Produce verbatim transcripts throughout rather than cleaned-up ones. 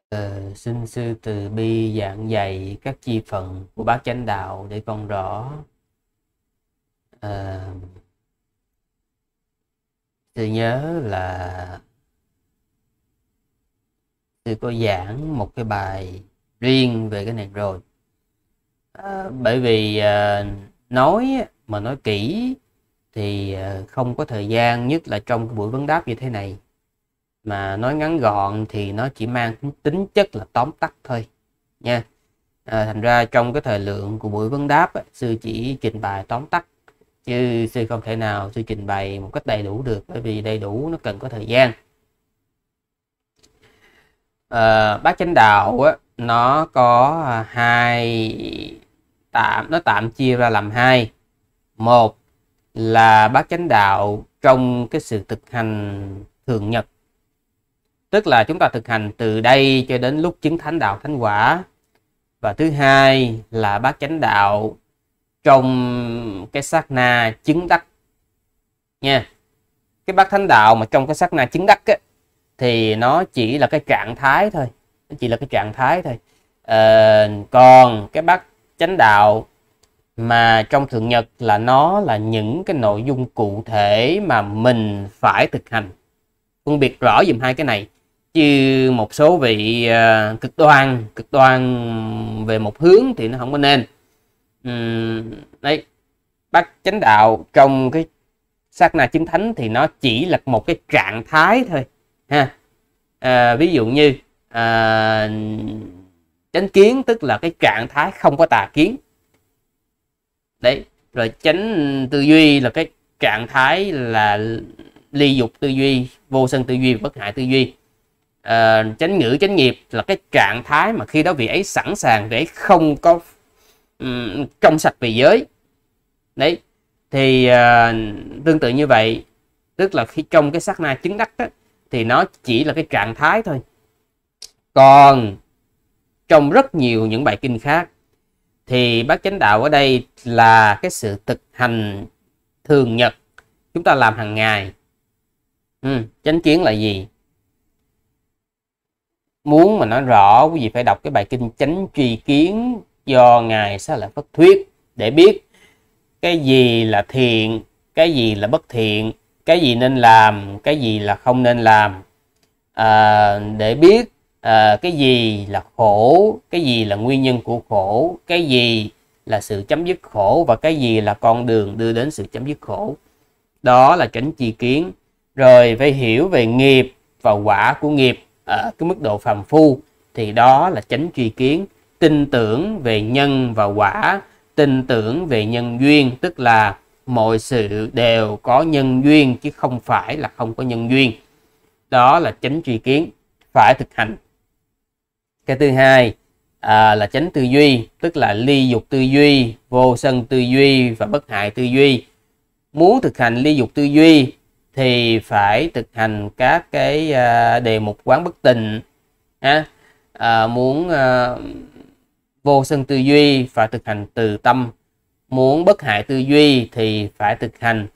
Ờ, Xin sư từ bi giảng dạy các chi phận của bát chánh đạo để con rõ. Ờ, Sư nhớ là sư có giảng một cái bài riêng về cái này rồi. Ờ, Bởi vì ờ, nói mà nói kỹ thì ờ, không có thời gian, nhất là trong cái buổi vấn đáp như thế này. Mà nói ngắn gọn thì nó chỉ mang tính chất là tóm tắt thôi nha. À, thành ra trong cái thời lượng của buổi vấn đáp, sư chỉ trình bày tóm tắt, chứ sư không thể nào sư trình bày một cách đầy đủ được, bởi vì đầy đủ nó cần có thời gian. À, bát chánh đạo á, nó có hai tạm nó tạm chia ra làm hai. Một là bát chánh đạo trong cái sự thực hành thường nhật, tức là chúng ta thực hành từ đây cho đến lúc chứng thánh đạo thánh quả. Và thứ hai là bát chánh đạo trong cái sát na chứng đắc nha. Cái bát thánh đạo mà trong cái sát na chứng đắc á, thì nó chỉ là cái trạng thái thôi, nó chỉ là cái trạng thái thôi. Ờ, còn cái bát chánh đạo mà trong thượng nhật là nó là những cái nội dung cụ thể mà mình phải thực hành. Phân biệt rõ dùm hai cái này, chứ một số vị uh, cực đoan cực đoan về một hướng thì nó không có nên. Uhm, đấy, bát chánh đạo trong cái sát na chứng thánh thì nó chỉ là một cái trạng thái thôi ha. À, ví dụ như à, chánh kiến tức là cái trạng thái không có tà kiến đấy, rồi chánh tư duy là cái trạng thái là ly dục tư duy, vô sân tư duy, bất hại tư duy. À, chánh ngữ chánh nghiệp là cái trạng thái mà khi đó vị ấy sẵn sàng, vị ấy không có um, trong sạch về giới đấy. Thì uh, tương tự như vậy, tức là khi trong cái sát na chứng đắc á, thì nó chỉ là cái trạng thái thôi. Còn trong rất nhiều những bài kinh khác thì bát chánh đạo ở đây là cái sự thực hành thường nhật, chúng ta làm hàng ngày. ừ, chánh kiến là gì? Muốn mà nói rõ, quý vị phải đọc cái bài kinh Chánh Tri Kiến do ngài Xá Lợi Phất thuyết để biết cái gì là thiện, cái gì là bất thiện, cái gì nên làm, cái gì là không nên làm. À, để biết à, cái gì là khổ, cái gì là nguyên nhân của khổ, cái gì là sự chấm dứt khổ, và cái gì là con đường đưa đến sự chấm dứt khổ. Đó là chánh tri kiến. Rồi phải hiểu về nghiệp và quả của nghiệp ở cái mức độ phàm phu, thì đó là chánh tri kiến. Tin tưởng về nhân và quả, tin tưởng về nhân duyên, tức là mọi sự đều có nhân duyên chứ không phải là không có nhân duyên. Đó là chánh tri kiến, phải thực hành. Cái thứ hai à, là chánh tư duy, tức là ly dục tư duy, vô sân tư duy và bất hại tư duy. Muốn thực hành ly dục tư duy thì phải thực hành các cái uh, đề mục quán bất tịnh. À, à, muốn uh, vô sân tư duy phải thực hành từ tâm. Muốn bất hại tư duy thì phải thực hành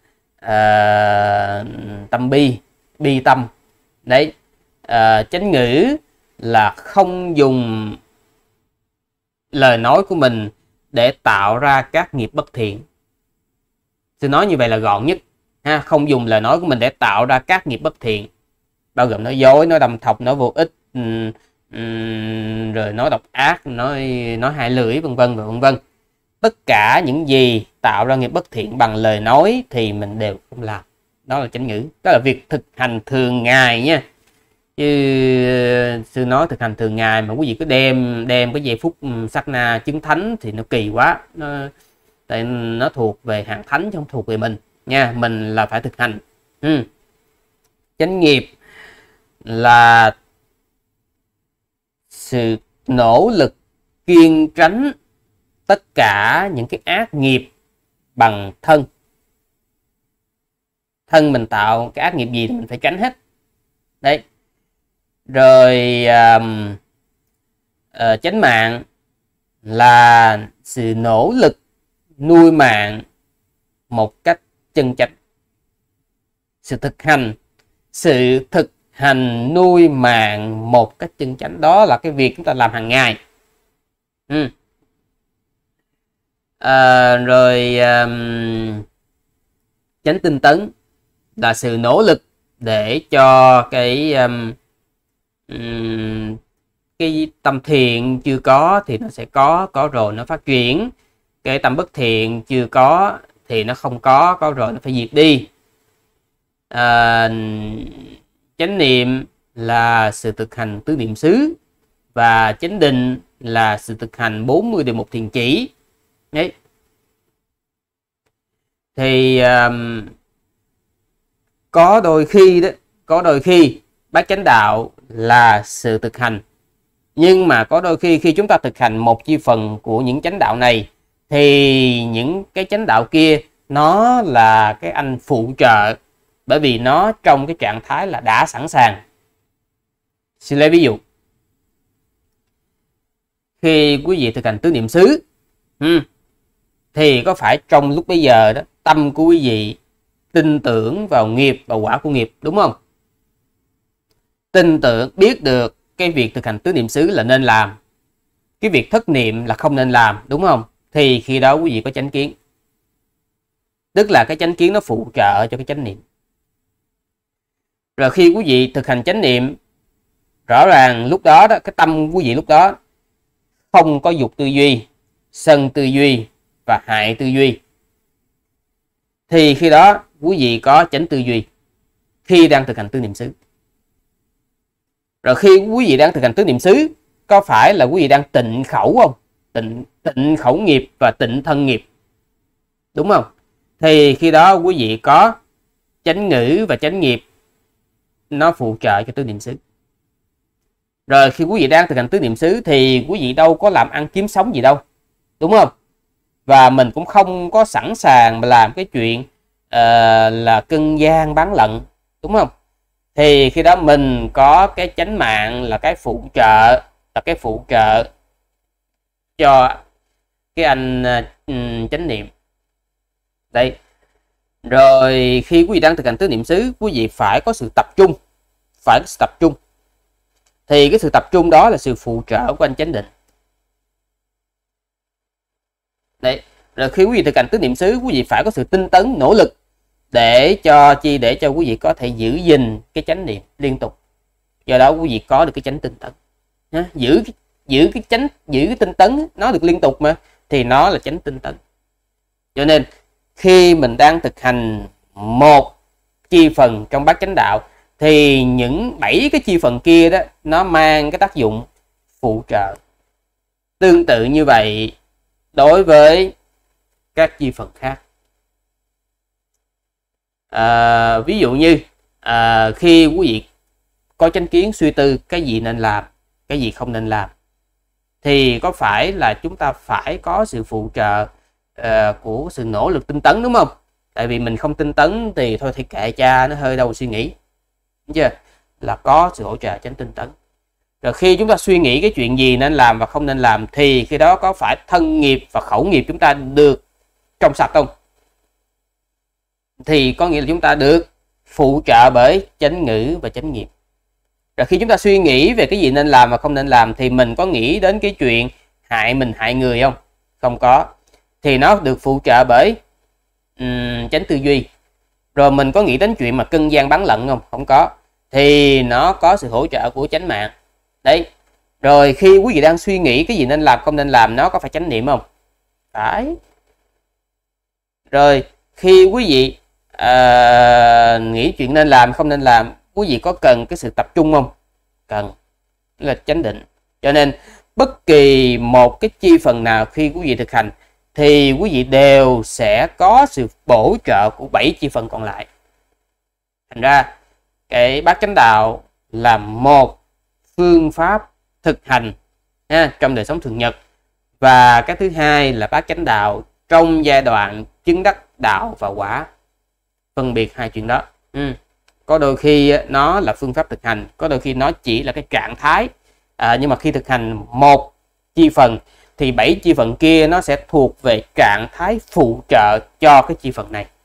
uh, tâm bi, bi tâm. Đấy, uh, chánh ngữ là không dùng lời nói của mình để tạo ra các nghiệp bất thiện. Tôi nói như vậy là gọn nhất ha, không dùng lời nói của mình để tạo ra các nghiệp bất thiện, bao gồm nói dối, nói đâm thọc, nói vô ích, um, um, rồi nói độc ác, nói nói hại lưỡi, vân vân và vân vân. Tất cả những gì tạo ra nghiệp bất thiện bằng lời nói thì mình đều không làm. Đó là chánh ngữ, đó là việc thực hành thường ngày nha. Chứ sư nói thực hành thường ngày mà quý vị cứ đem đem cái giây phút sát na chứng thánh thì nó kỳ quá. Nó tại nó thuộc về hạng thánh chứ không thuộc về mình nha. Mình là phải thực hành. ừ. Chánh nghiệp là sự nỗ lực kiêng tránh tất cả những cái ác nghiệp bằng thân. Thân mình tạo cái ác nghiệp gì thì mình phải tránh hết đấy. Rồi um, uh, chánh mạng là sự nỗ lực nuôi mạng một cách chân chánh. Sự thực hành, sự thực hành nuôi mạng một cách chân chánh. Đó là cái việc chúng ta làm hàng ngày. ừ. à, rồi um, chánh tinh tấn là sự nỗ lực để cho cái um, um, cái tâm thiện chưa có thì nó sẽ có, có rồi nó phát triển. Cái tâm bất thiện chưa có thì nó không có, có rồi nó phải diệt đi. à, Chánh niệm là sự thực hành tứ niệm xứ, và chánh định là sự thực hành bốn mươi điều mục thiền chỉ. Đấy. Thì um, có đôi khi đó, có đôi khi bát chánh đạo là sự thực hành, nhưng mà có đôi khi khi chúng ta thực hành một chi phần của những chánh đạo này thì những cái chánh đạo kia nó là cái anh phụ trợ, bởi vì nó trong cái trạng thái là đã sẵn sàng. Xin lấy ví dụ, khi quý vị thực hành tứ niệm xứ thì có phải trong lúc bây giờ đó tâm của quý vị tin tưởng vào nghiệp và quả của nghiệp, đúng không? Tin tưởng biết được cái việc thực hành tứ niệm xứ là nên làm, cái việc thất niệm là không nên làm, đúng không? Thì khi đó quý vị có chánh kiến, tức là cái chánh kiến nó phụ trợ cho cái chánh niệm. Rồi khi quý vị thực hành chánh niệm, rõ ràng lúc đó, đó cái tâm quý vị lúc đó không có dục tư duy, sân tư duy và hại tư duy, thì khi đó quý vị có chánh tư duy khi đang thực hành tứ niệm xứ. Rồi khi quý vị đang thực hành tứ niệm xứ, có phải là quý vị đang tịnh khẩu không? Tịnh, tịnh khẩu nghiệp và tịnh thân nghiệp, đúng không? Thì khi đó quý vị có chánh ngữ và chánh nghiệp, nó phụ trợ cho tứ niệm xứ. Rồi khi quý vị đang thực hành tứ niệm xứ thì quý vị đâu có làm ăn kiếm sống gì đâu, đúng không? Và mình cũng không có sẵn sàng mà làm cái chuyện uh, là cưng gian bán lận, đúng không? Thì khi đó mình có cái chánh mạng là cái phụ trợ, là cái phụ trợ cho cái anh uh, chánh niệm. Đây. Rồi khi quý vị đang thực hành tứ niệm xứ, quý vị phải có sự tập trung, phải có sự tập trung. Thì cái sự tập trung đó là sự phụ trợ của anh chánh định. Đấy. Rồi khi quý vị thực hành tứ niệm xứ, quý vị phải có sự tinh tấn, nỗ lực để cho chi để cho quý vị có thể giữ gìn cái chánh niệm liên tục. Do đó quý vị có được cái chánh tinh tấn. Nhá, giữ giữ cái chánh giữ cái tinh tấn nó được liên tục mà, thì nó là chánh tinh tấn. Cho nên khi mình đang thực hành một chi phần trong bát chánh đạo thì những bảy cái chi phần kia đó nó mang cái tác dụng phụ trợ. Tương tự như vậy đối với các chi phần khác. À, ví dụ như à, khi quý vị có chánh kiến suy tư cái gì nên làm, cái gì không nên làm, thì có phải là chúng ta phải có sự phụ trợ uh, của sự nỗ lực tinh tấn, đúng không? Tại vì mình không tinh tấn thì thôi thì kệ cha, nó hơi đâu suy nghĩ, đúng chưa? Là có sự hỗ trợ chánh tinh tấn. Rồi khi chúng ta suy nghĩ cái chuyện gì nên làm và không nên làm thì khi đó có phải thân nghiệp và khẩu nghiệp chúng ta được trong sạch không? Thì có nghĩa là chúng ta được phụ trợ bởi chánh ngữ và chánh nghiệp. Rồi khi chúng ta suy nghĩ về cái gì nên làm và không nên làm thì mình có nghĩ đến cái chuyện hại mình hại người không? Không có. Thì nó được phụ trợ bởi um, chánh tư duy. Rồi mình có nghĩ đến chuyện mà cưng gian bán lận không? Không có. Thì nó có sự hỗ trợ của chánh mạng. Đấy. Rồi khi quý vị đang suy nghĩ cái gì nên làm không nên làm, nó có phải chánh niệm không? Phải. Rồi khi quý vị uh, nghĩ chuyện nên làm không nên làm, quý vị có cần cái sự tập trung không? Cần. Là chánh định. Cho nên bất kỳ một cái chi phần nào khi quý vị thực hành thì quý vị đều sẽ có sự bổ trợ của bảy chi phần còn lại. Thành ra cái bát chánh đạo là một phương pháp thực hành ha, trong đời sống thường nhật. Và cái thứ hai là bát chánh đạo trong giai đoạn chứng đắc đạo và quả. Phân biệt hai chuyện đó. Ừ. Có đôi khi nó là phương pháp thực hành, có đôi khi nó chỉ là cái trạng thái. À, nhưng mà khi thực hành một chi phần thì bảy chi phần kia nó sẽ thuộc về trạng thái phụ trợ cho cái chi phần này.